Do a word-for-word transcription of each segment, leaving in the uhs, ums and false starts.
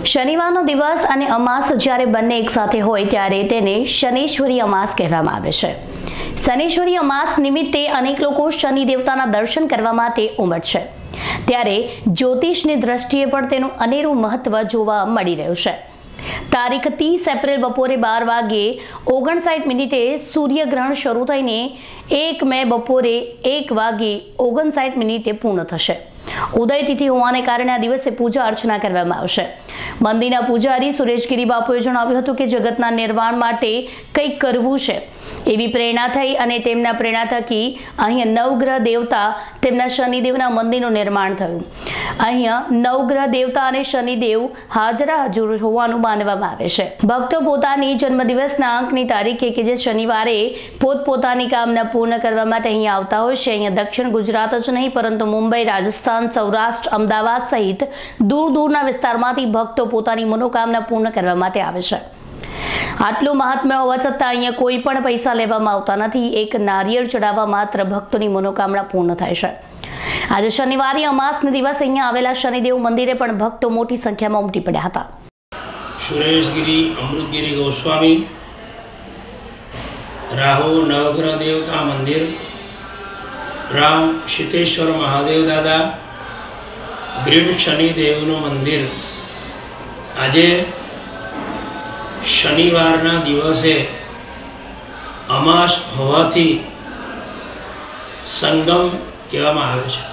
શનિવારનો દિવસ અને અમાસ જ્યારે બંને એક સાથે હોય ત્યારે તેને શનેશ્વરી અમાસ કહેવામાં આવે છે। શનેશ્વરી અમાસ નિમિત્તે અનેક લોકો શનિ દેવતાના દર્શન કરવા માટે ઉમટશે, ત્યારે જ્યોતિષની દ્રષ્ટિએ પણ તેનું અનેરું મહત્વ જોવા મળી રહ્યું છે। તારીખ ત્રીસ એપ્રિલ બપોરે બાર વાગ્યે ઓગણસાઠ મિનિટે સૂર્યગ્રહણ શરૂ થઈને એક મે બપોરે એક વાગ્યે ઓગણસાઠ મિનિટે પૂર્ણ થશે। ઉદય તિથિ હોવાને કારણે આ દિવસે પૂજા અર્ચના કરવામાં આવશે। મંદિરના પૂજારી સુરેશગીરી બાપુએ જણાવ્યું હતું કે જગતના નિર્માણ માટે કંઈક કરવું છે એવી પ્રેરણા થઈ અને તેમના પ્રેરણા થકી અહીંયા નવગ્રહ દેવતા તેમના શનિદેવના મંદિરનું નિર્માણ થયું। અહીંયા નવગ્રહ દેવતા અને શનિદેવ હાજરા હજુર હોવાનું માનવામાં આવે છે। ભક્તો પોતાની જન્મદિવસના અંકની તારીખે કે જે શનિવારે પોતપોતાની કામના પૂર્ણ કરવા માટે અહીંયા આવતા હોય છે। અહીંયા દક્ષિણ ગુજરાત જ નહીં પરંતુ મુંબઈ, રાજસ્થાન, સૌરાષ્ટ્ર, અમદાવાદ સહિત દૂર દૂરના વિસ્તારમાંથી ભક્તો પોતાની મનોકામના પૂર્ણ કરવા માટે આવે છે। આટલું મહાત્મ્ય હોવા છતાં અહીંયા કોઈ પણ પૈસા લેવામાં આવતા નથી। એક નારિયેળ ચડાવવા માત્ર ભક્તોની મનોકામના પૂર્ણ થાય છે। આજે શનિવારે અમાસના દિવસે અહીંયા આવેલા શનિદેવ મંદિરે પણ ભક્તો મોટી સંખ્યામાં ઉમટી પડ્યા હતા। સુરેશગીરી અમૃતગીરી ગોસ્વામી, રાહુ નવગ્રહ દેવતા મંદિર, રામ સીતેશ્વર મહાદેવ દાદા, ગ્રીડ શનિદેવનું મંદિર। આજે શનિવારના દિવસે અમાસ હોવાથી સંગમ કહેવામાં આવે છે।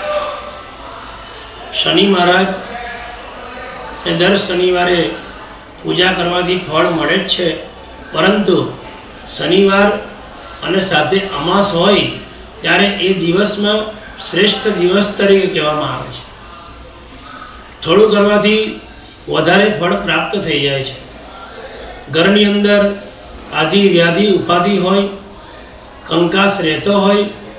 શનિ મહારાજ ને દર શનિવારે પૂજા કરવાથી ફળ મળે જ છે, પરંતુ શનિવાર અને સાથે અમાસ હોય ત્યારે એ દિવસમાં શ્રેષ્ઠ દિવસ તરીકે કહેવામાં આવે છે। થોડું કરવાથી વધારે ફળ પ્રાપ્ત થઈ જાય છે। ઘરની અંદર આદિ વ્યાધિ ઉપાધિ હોય, કંકાસ રહેતો હોય,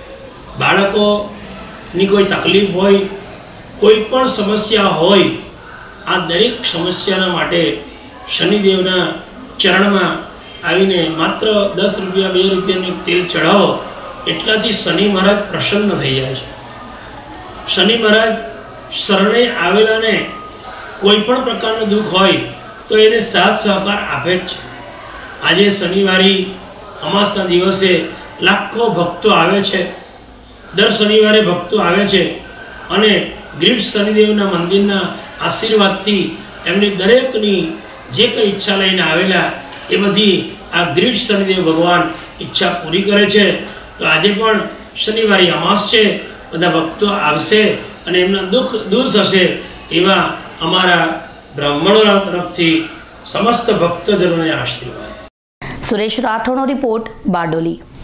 બાળકોની કોઈ તકલીફ હોય, કોઈ પણ સમસ્યા હોય, આ દરેક સમસ્યાના માટે શનિદેવના ચરણમાં આવીને માત્ર દસ રૂપિયા બે રૂપિયાનું તેલ ચડાવો એટલાથી શનિ મહારાજ પ્રસન્ન થઈ જાય છે। શનિ મહારાજ શરણે આવેલાને કોઈ પણ પ્રકારનું દુઃખ હોય તો એને સાથ સહકાર આપે જ છે। આજે શનિવારી અમાસના દિવસે લાખો ભક્તો આવે છે। દર શનિવારે ભક્તો આવે છે અને ગ્રીડ શનિદેવના મંદિરના આશીર્વાદથી એમની દરેકની જે કંઈ ઈચ્છા લઈને આવેલા એ બધી આ ગ્રીડ શનિદેવ ભગવાન ઈચ્છા પૂરી કરે છે। તો આજે પણ શનિવારી અમાસ છે, બધા ભક્તો આવશે અને એમના દુઃખ દૂર થશે એવા અમારા બ્રાહ્મણોના તરફથી સમસ્ત ભક્તજનોને આશીર્વાદ। સુરેશ રાઠોડનો રિપોર્ટ, બારડોલી।